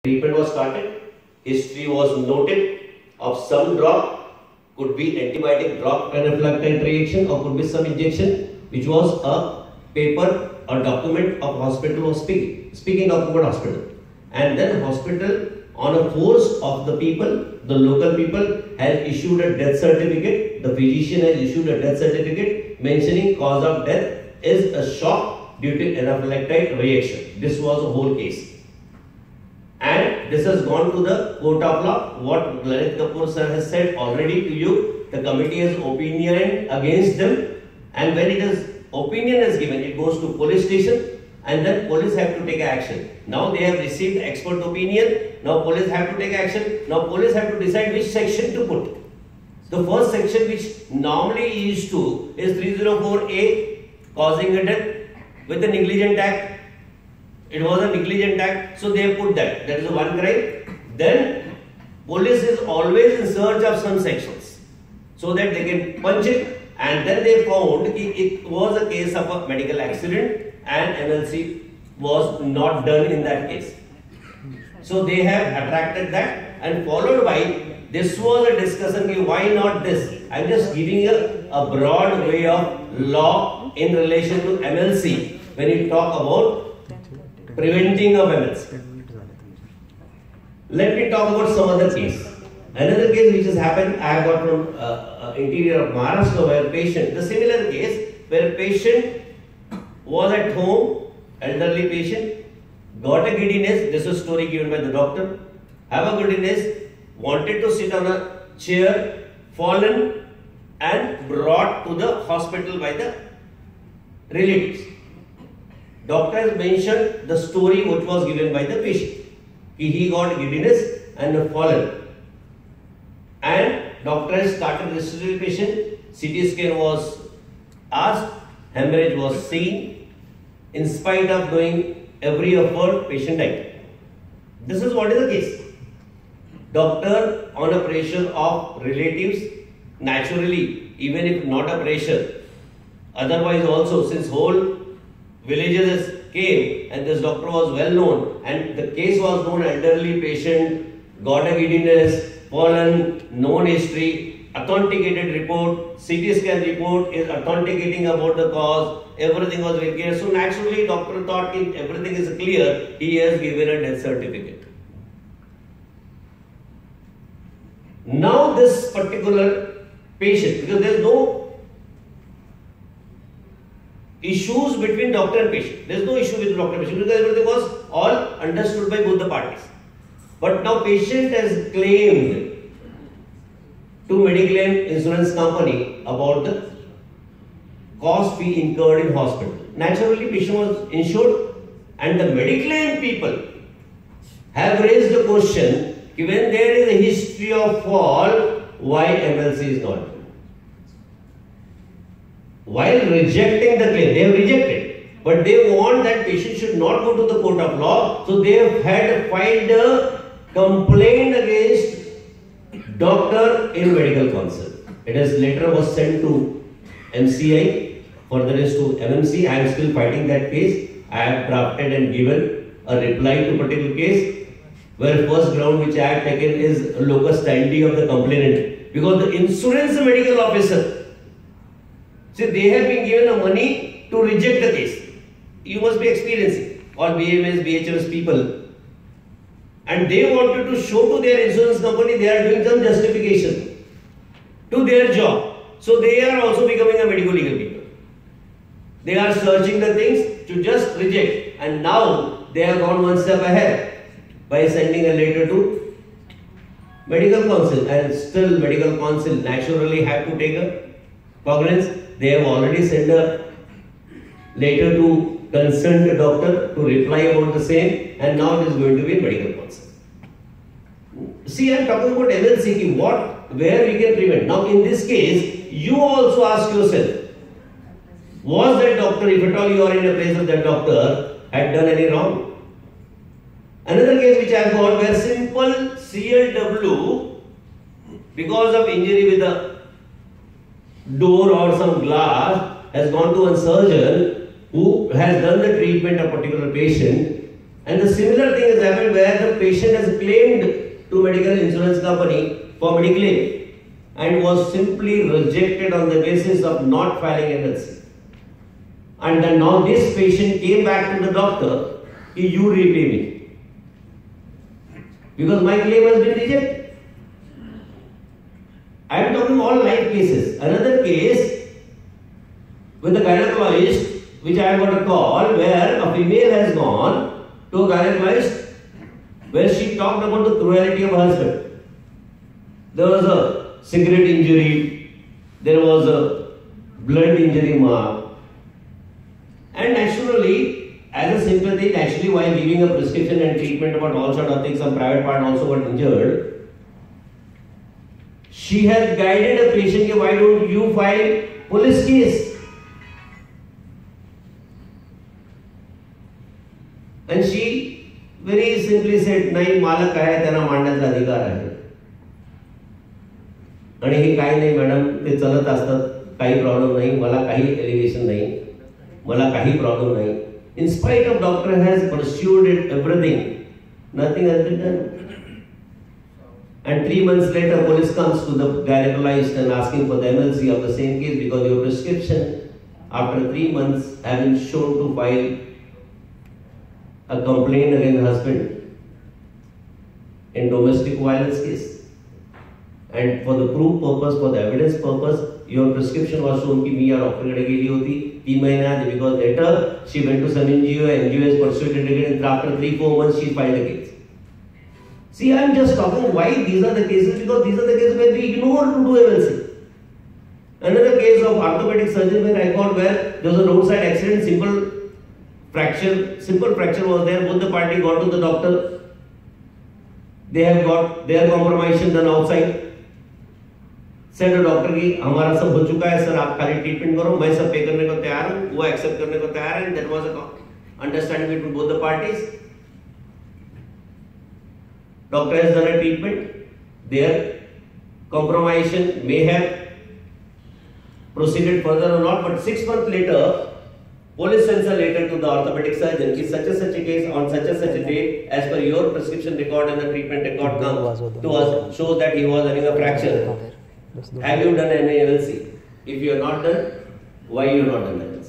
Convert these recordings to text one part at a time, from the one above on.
Treatment was started. History was noted of some drop. Could be antibiotic drop anaphylactic reaction, or could be some injection, which was a paper or document of hospital was speaking document hospital. And then hospital, on a force of the people, the local people, has issued a death certificate. The physician has issued a death certificate mentioning cause of death is a shock due to anaphylactic reaction. This was a whole case. And this has gone to the court of law. What Lalit Kapoor sir has said already to you, the committee has opinion against them, and when it is opinion is given, it goes to police station, and then police have to take action. Now they have received expert opinion. Now police have to take action. Now police have to decide which section to put. The first section which normally is 304A, causing a death with a negligent act. It was a negligent act, so they have put that. That is one crime. Then police is always in search of some sections so that they can punch it. And then they found it was a case of a medical accident and MLC was not done in that case. So they have attracted that, and followed by this was a discussion, why not this? I am just giving you a broad way of law in relation to MLC when you talk about preventing of MLC. Let me talk about some other case. Another case which has happened, I have got from interior of Maharashtra, where patient, the similar case where patient was at home, elderly patient, got a giddiness. This is a story given by the doctor. Have a giddiness, wanted to sit on a chair, fallen and brought to the hospital by the relatives. Doctor has mentioned the story which was given by the patient. He got giddiness and fallen. And doctor has started resuscitating the patient. CT scan was asked. Hemorrhage was seen. In spite of doing every effort, patient died. This is what is the case. Doctor, on a pressure of relatives, naturally, even if not a pressure, otherwise also, since whole villages came and this doctor was well known and the case was known, elderly patient, got a giddiness, fallen, known history, authenticated report, CT scan report is authenticating about the cause, everything was very clear. So naturally doctor thought if everything is clear, he has given a death certificate. Now this particular patient, because there is no issues between doctor and patient. There is no issue with doctor and patient because everything was all understood by both the parties. But now patient has claimed to Mediclaim insurance company about the cost fee incurred in hospital. Naturally patient was insured, and the Mediclaim people have raised the question, when there is a history of fall, why MLC is not done? While rejecting the claim, they have rejected, but they want that patient should not go to the court of law, so they have had filed a complaint against doctor in medical council. It is later was sent to MCI, further is to MMC. I am still fighting that case. I have drafted and given a reply to particular case, where first ground which I have taken is locus standi of the complainant, because the insurance medical officer, see, they have been given the money to reject the case. You must be experiencing, or BMS, BHMS people. And they wanted to show to their insurance company they are doing some justification to their job. So they are also becoming a medical legal people. They are searching the things to just reject. And now they have gone one step ahead by sending a letter to medical council. And still medical council naturally have to take a cognizance. They have already sent a letter to concerned doctor to reply about the same, and now it is going to be in medical council. See, I am talking about MLC, where we can prevent. Now in this case, you also ask yourself, was that doctor, if at all you are in the place of that doctor, had done any wrong? Another case which I have got, where simple CLW, because of injury with a door or some glass, has gone to a surgeon who has done the treatment of a particular patient, And the similar thing has happened where the patient has claimed to medical insurance company for Medico and was simply rejected on the basis of not filing MLC. And then now this patient came back to the doctor, you repay me. Because my claim has been rejected. I am talking all live cases. Another case with a gynecologist, which I got a call, where a female has gone to a gynecologist where she talked about the cruelty of her husband. There was a cigarette injury, there was a blood injury mark, and naturally, as a sympathy, actually while giving a prescription and treatment about all sorts of things, some private part also got injured. She has guided a patient, why don't you file police case? And she very simply said, "Nahi, malak hai, tena मांडण्याचा अधिकार आहे." आणि हे काही नाही madam, ते चलत असतात, काही प्रॉब्लेम नाही, मला काही एलिगेशन नाही, मला काही प्रॉब्लेम नाही. In spite of doctor has pursued it, everything, nothing has been done. And 3 months later, police comes to the gynecologist and asking for the MLC of the same case because your prescription, after 3 months, have been shown to file a complaint against the husband in domestic violence case. And for the proof purpose, for the evidence purpose, your prescription was shown कि मी या doctor कडे गेली होती 3 महीने आधी, because later she went to some NGO has pursued it again, and after 3-4 months she filed a case. See, I am just talking why these are the cases, because these are the cases where we ignore to do MLC. Another case of orthopedic surgeon where I got where there was a roadside accident, simple fracture was there, both the party got to the doctor, they have got their compromise done outside. Said the doctor कि हमारा सब हो चुका है sir, आप खाली treatment करो, मैं सब पे करने को तैयार हूँ, वो एक्सेप्ट करने को तैयार है. That was a understanding between both the parties. Doctor has done a treatment, their compromise may have proceeded further or not, but 6 months later, police sends a letter to the orthopedic surgeon कि such a case on such a date, as per your prescription record and the treatment record come to us, shows that he was having a fracture. Have you done any MLC? If you have not done, why you have not done MLC?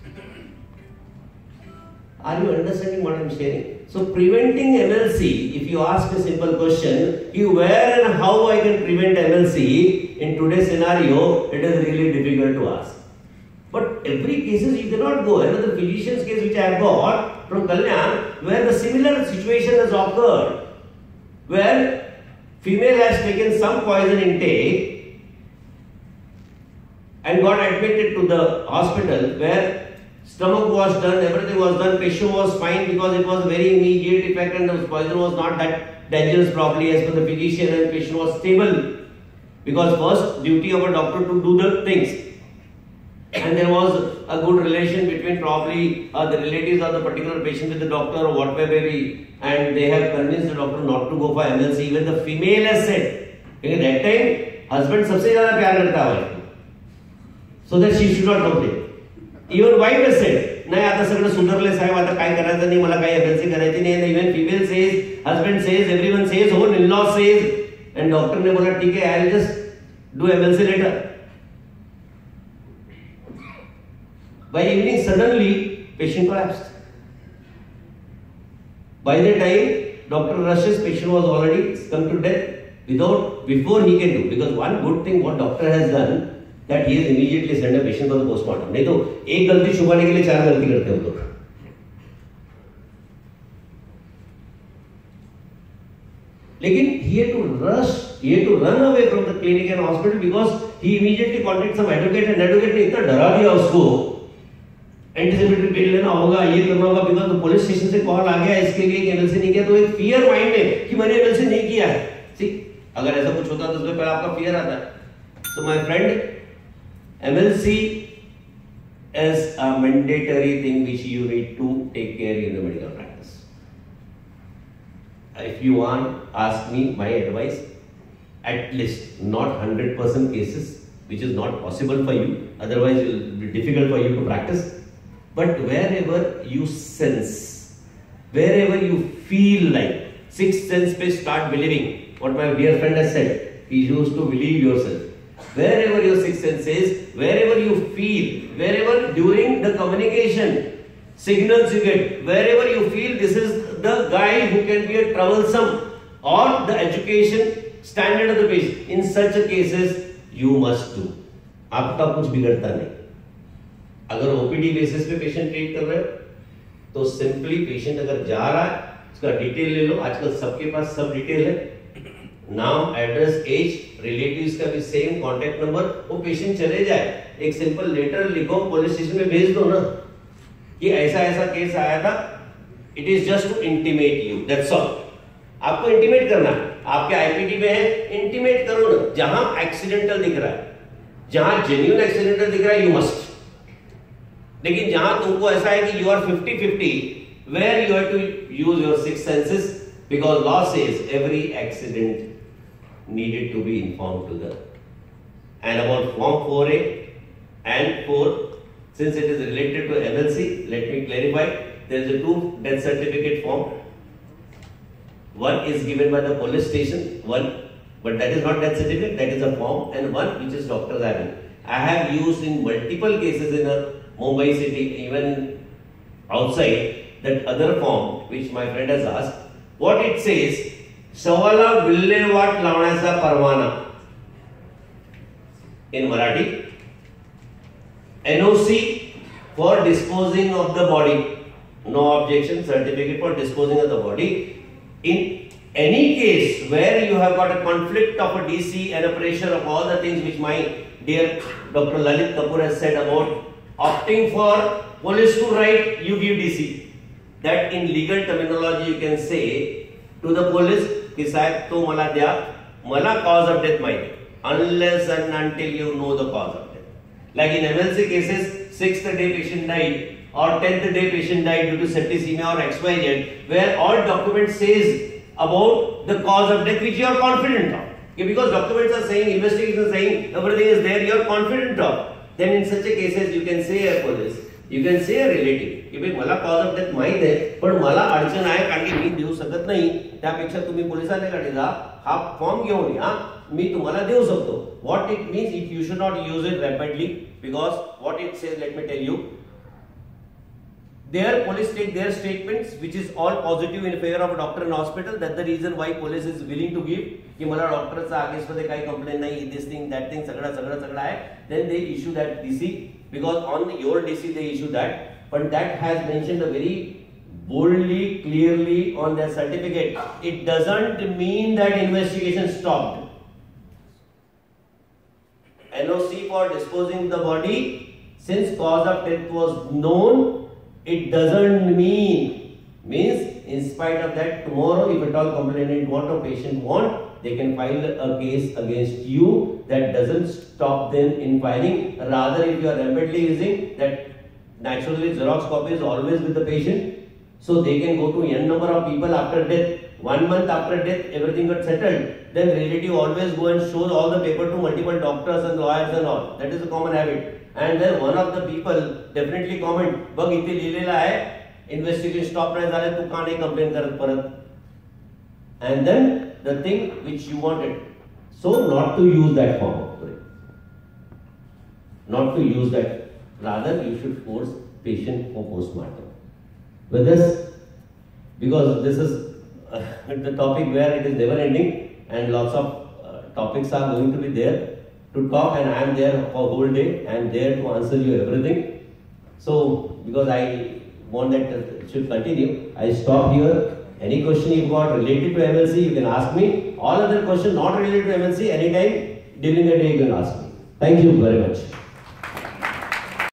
Are you understanding what I am sharing? So preventing MLC, if you ask a simple question, where and how I can prevent MLC in today's scenario, it is really difficult to ask. But every cases you cannot go. Another physician's case which I have got from Kalyan, where the similar situation has occurred, where female has taken some poison intake and got admitted to the hospital, where stomach was done, everything was done, patient was fine because it was a very immediate effect and the poison was not that dangerous probably as per the physician, and patient was stable because first duty of a doctor to do the things, and there was a good relation between probably the relatives of the particular patient with the doctor or whatever may be, and they have convinced the doctor not to go for MLC. Even the female has said, at that time husband सबसे ज़्यादा प्यार करता है, so that she should not complain. Even wife has said, नाही आता सगळं सुधारले साहेब, आता काय करायचं नाही, मला काही MLC करायची नाही. And even female says, husband says, everyone says, whole in-law says, and doctor ने बोला ठीक है, I'll just do MLC later. By evening suddenly patient collapsed. By the time doctor rushes, patient was already come to death before he can do. Because one good thing what doctor has done, that he has immediately sent a patient for the postmortem. नहीं तो एक गलती छुपाने के लिए 4 गलती करते हैं हम लोग. लेकिन he had to run away from the clinic and hospital because he immediately contacted some advocate, and advocate ने इतना डरा दिया उसको, एंटीसिपेटरी पेन लेना होगा, ये करना होगा, बिकॉज तो पुलिस स्टेशन से कॉल आ गया इसके लिए कि MLC नहीं किया, तो एक फियर माइंड में कि मैंने MLC नहीं किया है. सी अगर ऐसा कुछ होता तो उसमें पहले आपका फियर आता है. So my friend, MLC is a mandatory thing which you need to take care in the medical practice. If you want, ask me my advice. At least not 100% cases, which is not possible for you. Otherwise, it will be difficult for you to practice. But wherever you sense wherever you feel like, sixth sense पे start believing. What my dear friend has said, he used to believe yourself. Wherever your sixth sense is, wherever you feel, wherever during the communication signals you get, wherever you feel this is the guy who can be a troublesome or the education standard of the patient, in such a cases you must do. आपका कुछ बिगड़ता नहीं. अगर OPD basis पे patient treat कर रहे हो तो सिंपली पेशेंट अगर जा रहा है उसका डिटेल ले लो. आजकल सबके पास सब डिटेल है, नाम, एड्रेस, एज, रिलेटिव्स का भी सेम, कांटेक्ट नंबर. वो पेशेंट चले जाए, एक सिंपल लेटर लिखो, पुलिस स्टेशन में भेज दो ना कि ऐसा ऐसा केस आया था. It is just to intimate you, that's all. आपको इंटीमेट करना है. आपके आईपीडी में है, इंटीमेट करो ना. जहां एक्सीडेंटल दिख रहा है, जहां जेन्युइन एक्सीडेंटल दिख रहा है, यू मस्ट. लेकिन जहां तुमको ऐसा है कि you are 50-50, where you have to use your six senses, because law says every accident needed to be informed to the. And about form 4A and 4, since it is related to MLC, let me clarify. There is a 2 death certificate form. One is given by the police station, one, but that is not death certificate, that is a form, and one which is doctor's having. I have used in multiple cases in Mumbai city, even outside, that other form which my friend has asked. What it says, सवाला विल्हेवाट लावण्याचा परवाना in Marathi, NOC for disposing of the body, no objection, certificate for disposing of the body. In any case where you have got a conflict of a DC and a pressure of all the things which my dear Dr. Lalit Kapoor has said about opting for police to write, you give DC. That in legal terminology you can say to the police कि साहब तो मला द्या, मला cause of death माहिती, unless and until you know the cause of death. Like in MLC cases, 6th day patient died or 10th day patient died due to septicemia or XYZ, where all document says about the cause of death which you are confident of. Because documents are saying, investigations are saying, everything is there, you are confident of. Then in such a cases you can say a police, you can say a relative कि भाई मला cause of death माहित आहे पण मला अडचण आहे कारण की मी देऊ शकत नाही, त्यापेक्षा तुम्ही पोलिसांकडे जा, हा फॉर्म घेऊन या, मी तुम्हाला देऊ शकतो. What it means, it you should not use it rapidly, because what it says, let me tell you, their police take their statements which is all positive in favor of a doctor and hospital. That's the reason why police is willing to give कि मला डॉक्टरचा against मध्ये काही complaint नाही, this thing that thing सगळं आहे. Then they issue that DC, because on your DC they issue that, but that has mentioned a very boldly, clearly on their certificate. It doesn't mean that investigation stopped. NOC for disposing the body, since cause of death was known, it doesn't means in spite of that, tomorrow if at all complainant want or patient want, they can file a case against you. That doesn't stop them in filing. Rather, if you are rapidly using that, naturally Xerox copy is always with the patient, so they can go to n number of people after death. 1 month after death, everything got settled. Then relative always go and show all the paper to multiple doctors and lawyers and all. That is a common habit. And then one of the people definitely comment, बघ इथे लिहिलेलं आहे, investigation stop नाही झाले, तू का नाही complain करत परत. And then the thing which you wanted, so not to use that form, not to use that. Rather, you should force patient for postmortem. With this, because this is the topic where it is never ending and lots of topics are going to be there to talk, and I am there for whole day. I am there to answer you everything. So, because I want that it should continue, I stop here. Any question you got related to MLC, you can ask me. All other questions not related to MLC, anytime during the day you can ask me. Thank you very much.